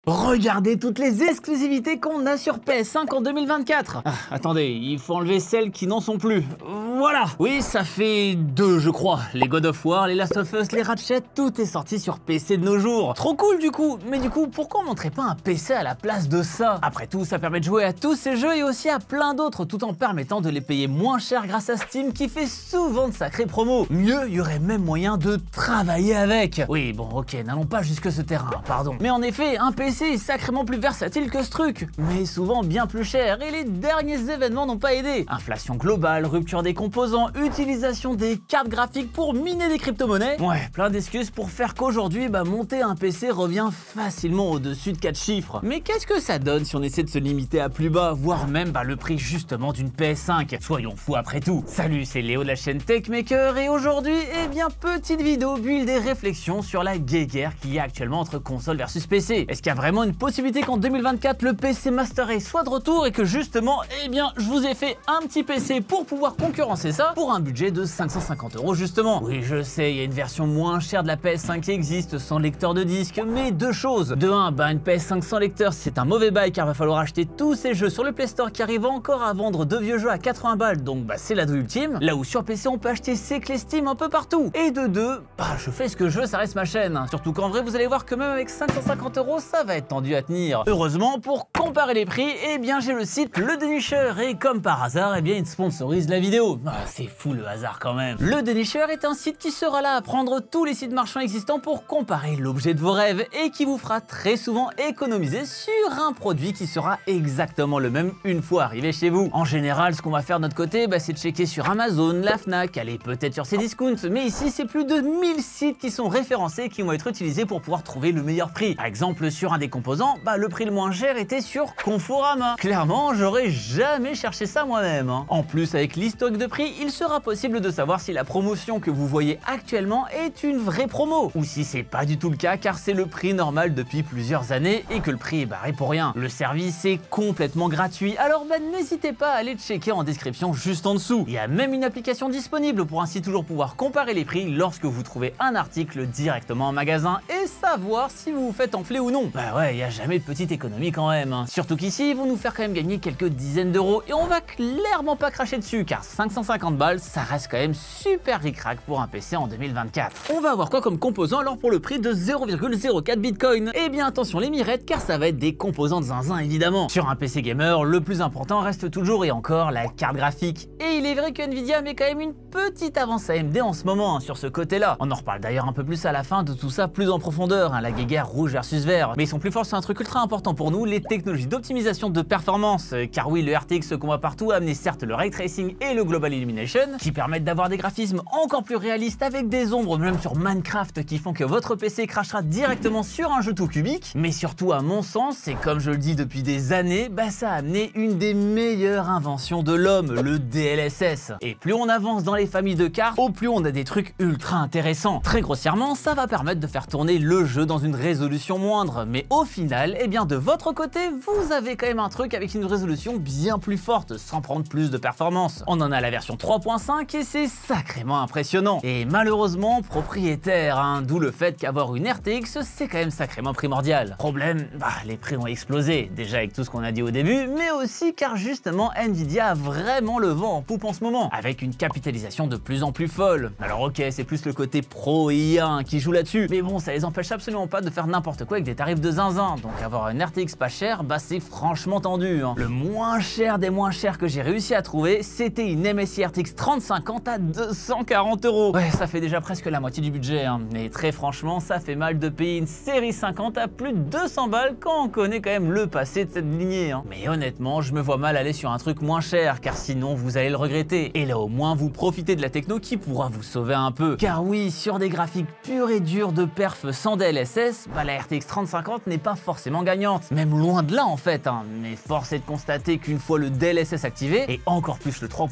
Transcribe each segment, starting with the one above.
Regardez toutes les exclusivités qu'on a sur PS5 en 2024. Ah, attendez, il faut enlever celles qui n'en sont plus. Voilà. Oui, ça fait 2 je crois. Les God of War, les Last of Us, les Ratchet, tout est sorti sur PC de nos jours. Trop cool du coup. Mais du coup, pourquoi on montrait pas un PC à la place de ça? Après tout, ça permet de jouer à tous ces jeux et aussi à plein d'autres, tout en permettant de les payer moins cher grâce à Steam qui fait souvent de sacrés promos. Mieux, il y aurait même moyen de travailler avec. Oui, bon, ok, n'allons pas jusque ce terrain, pardon. Mais en effet, un PC est sacrément plus versatile que ce truc, mais souvent bien plus cher, et les derniers événements n'ont pas aidé. Inflation globale, rupture des composants, utilisation des cartes graphiques pour miner des crypto-monnaies. Ouais, plein d'excuses pour faire qu'aujourd'hui, monter un PC revient facilement au-dessus de 4 chiffres. Mais qu'est-ce que ça donne si on essaie de se limiter à plus bas, voire même le prix justement d'une PS5? Soyons fous après tout. Salut, c'est Léo de la chaîne Techmaker, et aujourd'hui, petite vidéo build et réflexion sur la guéguerre qu'il y a actuellement entre console versus PC. Est-ce qu'il y a vraiment une possibilité qu'en 2024, le PC Master Race soit de retour et que justement, je vous ai fait un petit PC pour pouvoir concurrencer ça pour un budget de 550 € justement. Oui, je sais, il y a une version moins chère de la PS5 qui existe sans lecteur de disque, mais deux choses. De 1, une PS5 sans lecteur, c'est un mauvais bail car va falloir acheter tous ces jeux sur le Play Store qui arrivent encore à vendre de vieux jeux à 80 balles, donc c'est l'ado ultime. Là où sur PC, on peut acheter ses clés Steam un peu partout. Et de 2, je fais ce que je veux, ça reste ma chaîne. Surtout qu'en vrai, vous allez voir que même avec 550 €, ça va être tendu à tenir. Heureusement, pour comparer les prix, j'ai le site Le Dénicheur, et comme par hasard, il sponsorise la vidéo. C'est fou le hasard quand même. Le Dénicheur est un site qui sera là à prendre tous les sites marchands existants pour comparer l'objet de vos rêves et qui vous fera très souvent économiser sur un produit qui sera exactement le même une fois arrivé chez vous. En général, ce qu'on va faire de notre côté, c'est de checker sur Amazon, la Fnac, aller peut-être sur Cdiscount, mais ici, c'est plus de 1000 sites qui sont référencés et qui vont être utilisés pour pouvoir trouver le meilleur prix. Par exemple, sur un des composants, le prix le moins cher était sur Conforama. Clairement, j'aurais jamais cherché ça moi-même. En plus, avec l'historique de prix, il sera possible de savoir si la promotion que vous voyez actuellement est une vraie promo, ou si c'est pas du tout le cas car c'est le prix normal depuis plusieurs années et que le prix est barré pour rien. Le service est complètement gratuit, alors n'hésitez pas à aller checker en description juste en dessous. Il y a même une application disponible pour ainsi toujours pouvoir comparer les prix lorsque vous trouvez un article directement en magasin et savoir si vous vous faites enfler ou non. Il y a jamais de petite économie quand même. Surtout qu'ici, ils vont nous faire quand même gagner quelques dizaines d'euros et on va clairement pas cracher dessus car 550 balles, ça reste quand même super ric-rac pour un PC en 2024. On va avoir quoi comme composant alors pour le prix de 0,04 Bitcoin? Attention les mirettes car ça va être des composants de zinzin évidemment. Sur un PC gamer, le plus important reste toujours et encore la carte graphique. Et il est vrai que Nvidia met quand même une petite avance AMD en ce moment sur ce côté-là. On en reparle d'ailleurs un peu plus à la fin de tout ça plus en profondeur, la guéguerre rouge versus vert. Mais ils sont plus forts sur un truc ultra important pour nous, les technologies d'optimisation de performance. Car oui, le RTX qu'on voit partout a amené certes le Ray Tracing et le Global Illumination qui permettent d'avoir des graphismes encore plus réalistes avec des ombres même sur Minecraft qui font que votre PC crachera directement sur un jeu tout cubique. Mais surtout à mon sens, et comme je le dis depuis des années, ça a amené une des meilleures inventions de l'homme, le DLSS. Et plus on avance dans les familles de cartes, au plus on a des trucs ultra intéressants. Très grossièrement, ça va permettre de faire tourner le jeu dans une résolution moindre. Mais au final, de votre côté, vous avez quand même un truc avec une résolution bien plus forte, sans prendre plus de performance. On en a la version 3.5 et c'est sacrément impressionnant. Et malheureusement, propriétaire, d'où le fait qu'avoir une RTX, c'est quand même sacrément primordial. Problème, les prix ont explosé, déjà avec tout ce qu'on a dit au début, mais aussi car justement Nvidia a vraiment le vent en poupe en ce moment, avec une capitalisation de plus en plus folle. Alors ok, c'est plus le côté pro et IA qui joue là-dessus, mais bon, ça les empêche absolument pas de faire n'importe quoi avec des tarifs de zinzin, donc avoir une RTX pas chère, c'est franchement tendu. Le moins cher des moins chers que j'ai réussi à trouver, c'était une MSI RTX 3050 à 240 €. Ouais, ça fait déjà presque la moitié du budget, mais très franchement, ça fait mal de payer une série 50 à plus de 200 balles quand on connaît quand même le passé de cette lignée. Mais honnêtement, je me vois mal aller sur un truc moins cher, car sinon vous allez le regretter. Et là au moins, vous profitez de la techno qui pourra vous sauver un peu. Car oui, sur des graphiques purs et durs de perf sans DLSS, la RTX 3050 n'est pas forcément gagnante. Même loin de là en fait, mais force est de constater qu'une fois le DLSS activé, et encore plus le 3.5 qu'on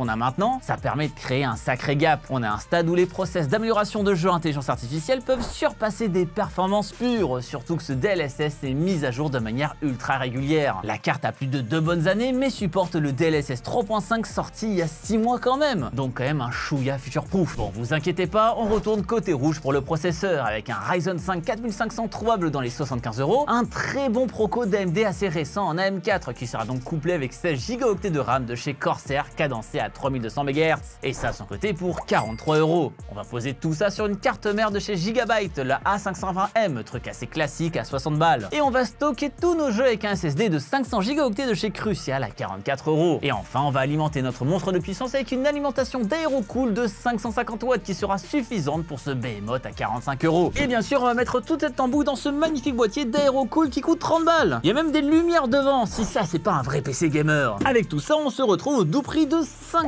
qu'on a maintenant, ça permet de créer un sacré gap. On a un stade où les process d'amélioration de jeu intelligence artificielle peuvent surpasser des performances pures, surtout que ce DLSS est mis à jour de manière ultra régulière. La carte a plus de 2 bonnes années, mais supporte le DLSS 3.5 sorti il y a 6 mois quand même, donc quand même un chouïa future-proof. Bon, vous inquiétez pas, on retourne côté rouge pour le processeur, avec un Ryzen 5 4500 trouvable dans les 75 €, un très bon proco d'AMD assez récent en AM4 qui sera donc couplé avec 16 Go de RAM de chez Corsair cadencé à 3200 MHz, et ça à son côté pour 43 €. On va poser tout ça sur une carte mère de chez Gigabyte, la A520M, truc assez classique à 60 balles. Et on va stocker tous nos jeux avec un SSD de 500 Go de chez Crucial à 44 €. Et enfin, on va alimenter notre monstre de puissance avec une alimentation d'AeroCool de 550 watts qui sera suffisante pour ce behemoth à 45 €. Et bien sûr, on va mettre toute cette tambouille dans ce magnifique boîtier d'AeroCool qui coûte 30 balles. Il y a même des lumières devant, si ça c'est pas un vrai PC gamer. Avec tout ça, on se retrouve au doux prix de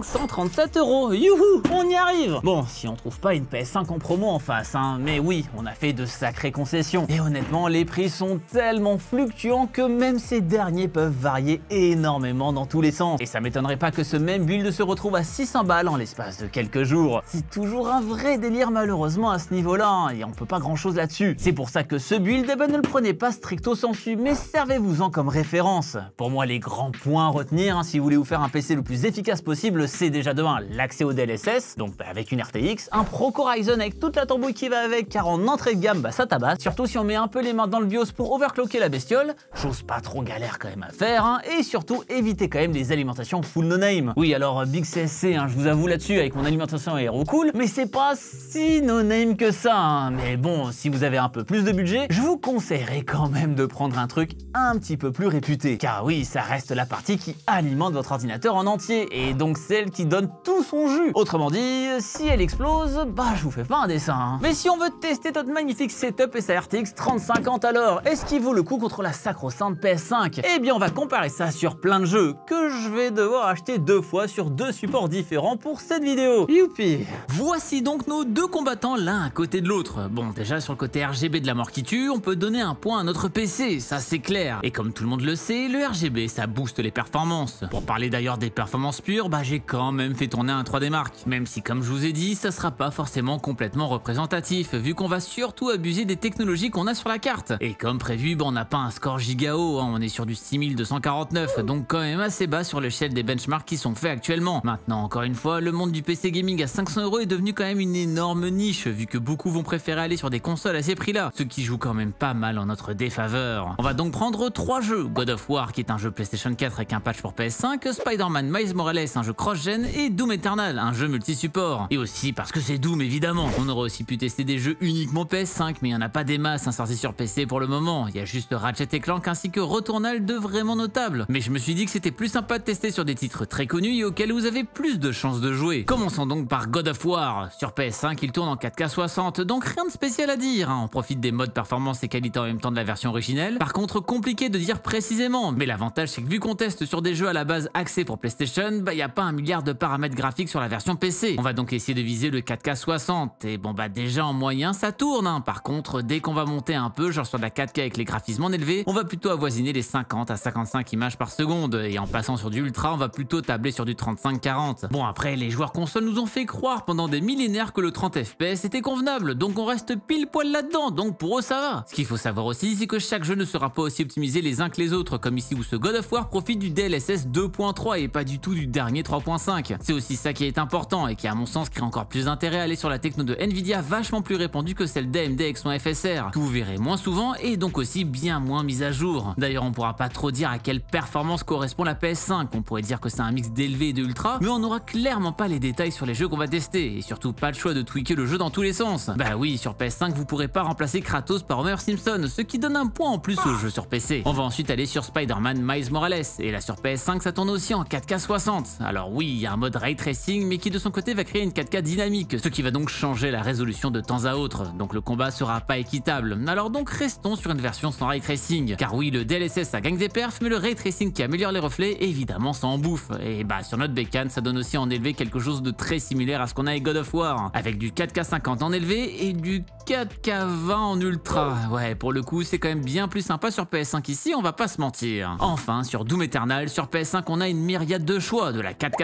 537 €. Youhou, on y arrive. Bon, si on trouve pas une PS5 en promo en face, hein, mais oui, on a fait de sacrées concessions. Et honnêtement, les prix sont tellement fluctuants que même ces derniers peuvent varier énormément dans tous les sens. Et ça m'étonnerait pas que ce même build se retrouve à 600 balles en l'espace de quelques jours. C'est toujours un vrai délire malheureusement à ce niveau-là, hein, et on peut pas grand chose là-dessus. C'est pour ça que ce build, eh ben, ne le prenez pas stricto sensu, mais servez-vous-en comme référence. Pour moi, les grands points à retenir, hein, si vous voulez vous faire un PC le plus efficace possible, c'est déjà de 1 l'accès au DLSS, donc avec une RTX, un Proco Ryzen avec toute la tambouille qui va avec, car en entrée de gamme, ça tabasse, surtout si on met un peu les mains dans le BIOS pour overclocker la bestiole, chose pas trop galère quand même à faire, hein, et surtout évitez quand même les alimentations full no-name. Oui, alors Big CSC, hein, je vous avoue là-dessus avec mon alimentation AeroCool, mais c'est pas si no-name que ça, hein. Mais bon, si vous avez un peu plus de budget, je vous conseillerais quand même de prendre un truc un petit peu plus réputé, car oui, ça reste la partie qui alimente votre ordinateur en entier, et donc celle qui donne tout son jus. Autrement dit, si elle explose, je vous fais pas un dessin, hein. Mais si on veut tester notre magnifique setup et sa RTX 3050 alors, est-ce qu'il vaut le coup contre la sacro-sainte PS5? Eh bien, on va comparer ça sur plein de jeux que je vais devoir acheter 2 fois sur 2 supports différents pour cette vidéo. Youpi! Voici donc nos 2 combattants l'un à côté de l'autre. Bon, déjà sur le côté RGB de la mort qui tue, on peut donner un point à notre PC, ça c'est clair. Et comme tout le monde le sait, le RGB ça booste les performances. Pour parler d'ailleurs des performances pures, j'ai quand même fait tourner un 3D Mark. Même si comme je vous ai dit, ça sera pas forcément complètement représentatif, vu qu'on va surtout abuser des technologies qu'on a sur la carte. Et comme prévu, on n'a pas un score giga haut, hein, on est sur du 6249, donc quand même assez bas sur l'échelle des benchmarks qui sont faits actuellement. Maintenant, encore une fois, le monde du PC gaming à 500 € est devenu quand même une énorme niche, vu que beaucoup vont préférer aller sur des consoles à ces prix-là, ce qui joue quand même pas mal en notre défaveur. On va donc prendre 3 jeux, God of War qui est un jeu PlayStation 4 avec un patch pour PS5, Spider-Man Miles Morales, un jeu cross-gen, et Doom Eternal, un jeu multi-support. Et aussi parce que c'est Doom évidemment. On aurait aussi pu tester des jeux uniquement PS5, mais il n'y en a pas des masses sortis sur PC pour le moment. Il y a juste Ratchet & Clank ainsi que Returnal, 2 vraiment notables. Mais je me suis dit que c'était plus sympa de tester sur des titres très connus et auxquels vous avez plus de chances de jouer. Commençons donc par God of War. Sur PS5, il tourne en 4K 60, donc rien de spécial à dire, hein. On profite des modes performance et qualité en même temps de la version originelle. Par contre, compliqué de dire précisément, mais l'avantage c'est que vu qu'on teste sur des jeux à la base axés pour PlayStation, il n'y a pas 1 milliard de paramètres graphiques sur la version PC. On va donc essayer de viser le 4K 60, et déjà en moyen ça tourne, hein. Par contre, dès qu'on va monter un peu, genre sur de la 4K avec les graphismes en élevé, on va plutôt avoisiner les 50 à 55 images par seconde, et en passant sur du ultra, on va plutôt tabler sur du 35-40. Bon, après, les joueurs consoles nous ont fait croire pendant des millénaires que le 30 FPS était convenable, donc on reste pile poil là-dedans, donc pour eux ça va. Ce qu'il faut savoir aussi, c'est que chaque jeu ne sera pas aussi optimisé les uns que les autres, comme ici où ce God of War profite du DLSS 2.3 et pas du tout du dernier 3.5. C'est aussi ça qui est important et qui à mon sens crée encore plus d'intérêt à aller sur la techno de Nvidia vachement plus répandue que celle d'AMD avec son FSR, que vous verrez moins souvent et donc aussi bien moins mise à jour. D'ailleurs, on pourra pas trop dire à quelle performance correspond la PS5, on pourrait dire que c'est un mix d'élevé et de ultra, mais on n'aura clairement pas les détails sur les jeux qu'on va tester, et surtout pas le choix de tweaker le jeu dans tous les sens. Bah oui, sur PS5 vous pourrez pas remplacer Kratos par Homer Simpson, ce qui donne un point en plus au jeu sur PC. On va ensuite aller sur Spider-Man Miles Morales, et là sur PS5 ça tourne aussi en 4K 60. Alors oui, il y a un mode Ray Tracing, mais qui de son côté va créer une 4K dynamique, ce qui va donc changer la résolution de temps à autre, donc le combat sera pas équitable. Alors donc restons sur une version sans Ray Tracing, car oui, le DLSS ça gagne des perfs, mais le Ray Tracing qui améliore les reflets, évidemment ça en bouffe. Et sur notre bécane, ça donne aussi en élevé quelque chose de très similaire à ce qu'on a avec God of War, avec du 4K 50 en élevé et du 4K 20 en ultra. Ouais, pour le coup, c'est quand même bien plus sympa sur PS5 ici, on va pas se mentir. Enfin, sur Doom Eternal, sur PS5, on a une myriade de choix, de la 4K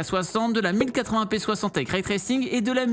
4K60, de la 1080p 60 avec Ray Tracing et de la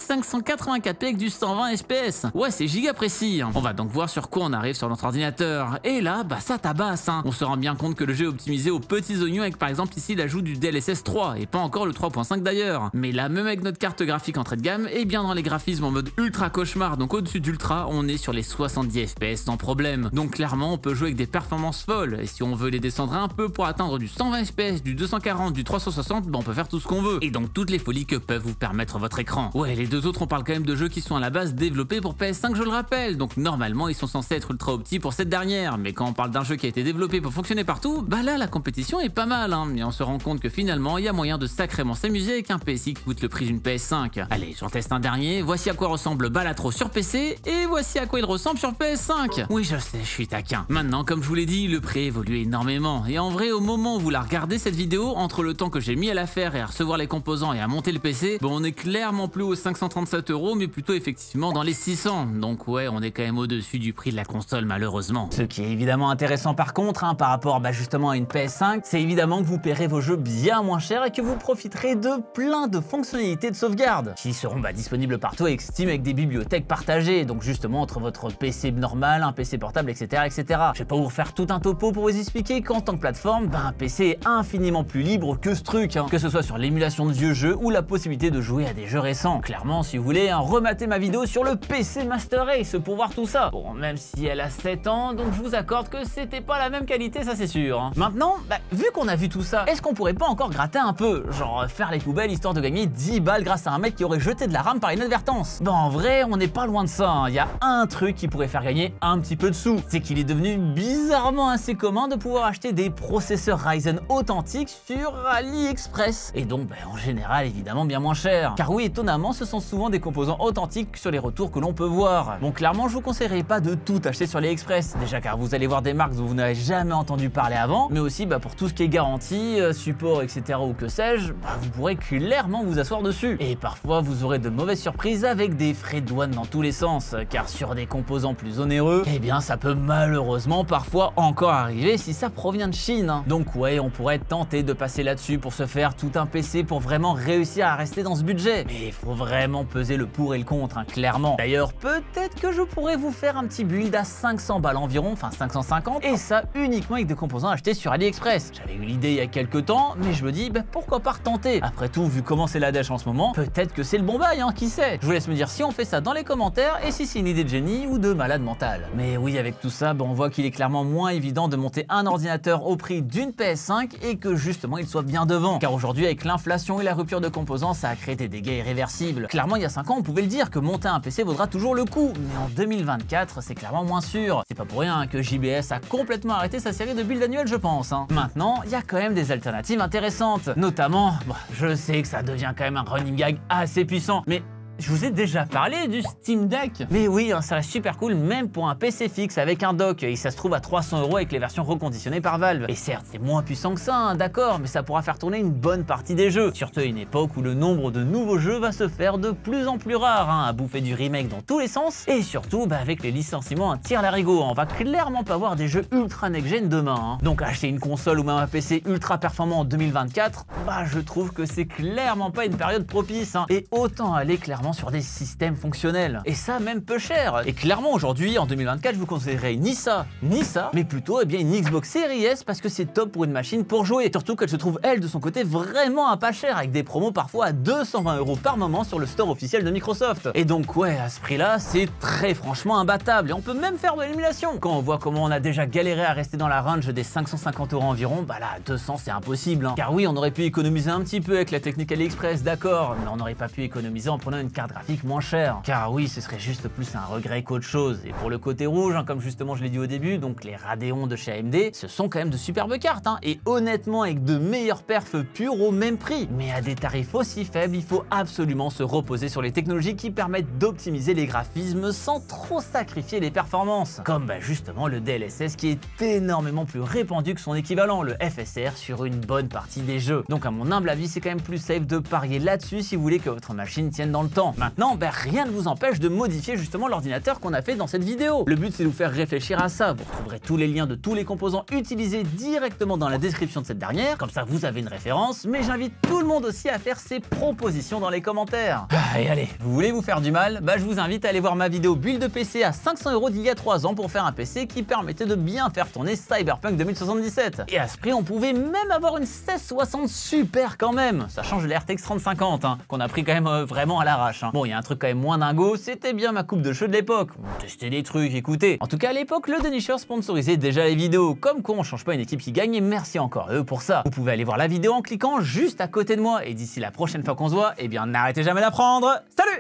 1584p avec du 120 fps. Ouais, c'est giga précis. On va donc voir sur quoi on arrive sur notre ordinateur. Et là, bah ça tabasse. On se rend bien compte que le jeu est optimisé aux petits oignons avec par exemple ici l'ajout du DLSS 3 et pas encore le 3.5 d'ailleurs. Mais là, même avec notre carte graphique entrée de gamme, et bien dans les graphismes en mode ultra cauchemar, donc au-dessus d'ultra, on est sur les 70 fps sans problème. Donc clairement, on peut jouer avec des performances folles. Et si on veut les descendre un peu pour atteindre du 120 fps, du 240, du 360, bah on peut faire tout ce qu'on veut. Et donc toutes les folies que peuvent vous permettre votre écran. Ouais, les deux autres, on parle quand même de jeux qui sont à la base développés pour PS5, je le rappelle. Donc normalement, ils sont censés être ultra opti pour cette dernière. Mais quand on parle d'un jeu qui a été développé pour fonctionner partout, bah là, la compétition est pas mal. Et on se rend compte que finalement, il y a moyen de sacrément s'amuser avec un PSI qui coûte le prix d'une PS5. Allez, j'en teste un dernier. Voici à quoi ressemble Balatro sur PC et voici à quoi il ressemble sur PS5. Oui, je sais, je suis taquin. Maintenant, comme je vous l'ai dit, le prix évolue énormément. Et en vrai, au moment où vous la regardez cette vidéo, entre le temps que j'ai mis à la faire et à recevoir les composants et à monter le PC, bon, on est clairement plus aux 537 €, mais plutôt effectivement dans les 600. Donc ouais, on est quand même au-dessus du prix de la console malheureusement. Ce qui est évidemment intéressant par contre, par rapport justement à une PS5, c'est évidemment que vous paierez vos jeux bien moins cher et que vous profiterez de plein de fonctionnalités de sauvegarde qui seront disponibles partout avec Steam avec des bibliothèques partagées, donc justement entre votre PC normal, un PC portable, etc. etc. Je vais pas vous refaire tout un topo pour vous expliquer qu'en tant que plateforme, un PC est infiniment plus libre que ce truc, que ce soit sur l'émulation de vieux jeux ou la possibilité de jouer à des jeux récents. Clairement, si vous voulez, rematez ma vidéo sur le PC Master Race pour voir tout ça. Bon, même si elle a 7 ans, donc je vous accorde que c'était pas la même qualité, ça c'est sûr. Maintenant, vu qu'on a vu tout ça, est-ce qu'on pourrait pas encore gratter un peu? Genre faire les poubelles histoire de gagner 10 balles grâce à un mec qui aurait jeté de la RAM par inadvertance? Bon, en vrai, on n'est pas loin de ça. Il y a un truc qui pourrait faire gagner un petit peu de sous. C'est qu'il est devenu bizarrement assez commun de pouvoir acheter des processeurs Ryzen authentiques sur AliExpress. Et donc, en général, évidemment, bien moins cher. Car oui, étonnamment, ce sont souvent des composants authentiques sur les retours que l'on peut voir. Bon, clairement, je vous conseillerais pas de tout acheter sur AliExpress. Déjà, car vous allez voir des marques dont vous n'avez jamais entendu parler avant, mais aussi pour tout ce qui est garantie, support, etc. ou que sais-je, vous pourrez clairement vous asseoir dessus. Et parfois, vous aurez de mauvaises surprises avec des frais de douane dans tous les sens, car sur des composants plus onéreux, eh bien, ça peut malheureusement parfois encore arriver si ça provient de Chine. Donc ouais, on pourrait tenter de passer là-dessus pour se faire tout un PC pour vraiment réussir à rester dans ce budget. Mais il faut vraiment peser le pour et le contre, clairement. D'ailleurs, peut-être que je pourrais vous faire un petit build à 500 balles environ, enfin 550, et ça uniquement avec des composants achetés sur AliExpress. J'avais eu l'idée il y a quelques temps, mais je me dis, pourquoi pas retenter? Après tout, vu comment c'est la dèche en ce moment, peut-être que c'est le bon bail, qui sait? Je vous laisse me dire si on fait ça dans les commentaires et si c'est une idée de génie ou de malade mental. Mais oui, avec tout ça, on voit qu'il est clairement moins évident de monter un ordinateur au prix d'une PS5 et que justement il soit bien devant. Car aujourd'hui, avec l'inflation et la rupture de composants, ça a créé des dégâts irréversibles. Clairement, il y a 5 ans, on pouvait le dire que monter un PC vaudra toujours le coup. Mais en 2024, c'est clairement moins sûr. C'est pas pour rien que JBS a complètement arrêté sa série de builds annuels, je pense. Maintenant, il y a quand même des alternatives intéressantes. Notamment, je sais que ça devient quand même un running gag assez puissant, mais je vous ai déjà parlé du Steam Deck. Mais oui, ça reste super cool même pour un PC fixe avec un dock. Et ça se trouve à 300 € avec les versions reconditionnées par Valve. Et certes, c'est moins puissant que ça, d'accord, mais ça pourra faire tourner une bonne partie des jeux. Surtout à une époque où le nombre de nouveaux jeux va se faire de plus en plus rare, à bouffer du remake dans tous les sens. Et surtout, avec les licenciements à tire-larigot, on va clairement pas voir des jeux ultra next-gen demain. Donc acheter une console ou même un PC ultra performant en 2024, je trouve que c'est clairement pas une période propice. Et autant aller clairement sur des systèmes fonctionnels. Et ça même peu cher. Et clairement aujourd'hui, en 2024, je vous conseillerais ni ça, mais plutôt une Xbox Series S parce que c'est top pour une machine pour jouer. Surtout qu'elle se trouve, elle, de son côté, vraiment à pas cher avec des promos parfois à 220 € par moment sur le store officiel de Microsoft. Et donc ouais, à ce prix-là, c'est très franchement imbattable. Et on peut même faire de l'émulation. Quand on voit comment on a déjà galéré à rester dans la range des 550 € environ, là, à 200, c'est impossible. Car oui, on aurait pu économiser un petit peu avec la technique AliExpress, d'accord, mais on n'aurait pas pu économiser en prenant une carte graphique moins chère. Car oui, ce serait juste plus un regret qu'autre chose. Et pour le côté rouge, comme justement je l'ai dit au début, donc les Radeon de chez AMD, ce sont quand même de superbes cartes, et honnêtement avec de meilleures perfs pures au même prix. Mais à des tarifs aussi faibles, il faut absolument se reposer sur les technologies qui permettent d'optimiser les graphismes sans trop sacrifier les performances. Comme justement le DLSS qui est énormément plus répandu que son équivalent, le FSR, sur une bonne partie des jeux. Donc à mon humble avis, c'est quand même plus safe de parier là-dessus si vous voulez que votre machine tienne dans le temps. temps. Maintenant, rien ne vous empêche de modifier justement l'ordinateur qu'on a fait dans cette vidéo. Le but, c'est de vous faire réfléchir à ça. Vous retrouverez tous les liens de tous les composants utilisés directement dans la description de cette dernière, comme ça vous avez une référence, mais j'invite tout le monde aussi à faire ses propositions dans les commentaires. Et allez, vous voulez vous faire du mal? Je vous invite à aller voir ma vidéo build de PC à 500 € d'il y a 3 ans pour faire un PC qui permettait de bien faire tourner Cyberpunk 2077. Et à ce prix, on pouvait même avoir une 1660 super quand même. Ça change de la RTX 3050, qu'on a pris quand même vraiment à l'arrache. Bon, il y a un truc quand même moins dingo, c'était bien ma coupe de cheveux de l'époque. On testait des trucs, écoutez. En tout cas, à l'époque, le Dénicheur sponsorisait déjà les vidéos. Comme quoi, on change pas une équipe qui gagne, et merci encore à eux pour ça. Vous pouvez aller voir la vidéo en cliquant juste à côté de moi. Et d'ici la prochaine fois qu'on se voit, n'arrêtez jamais d'apprendre. Salut!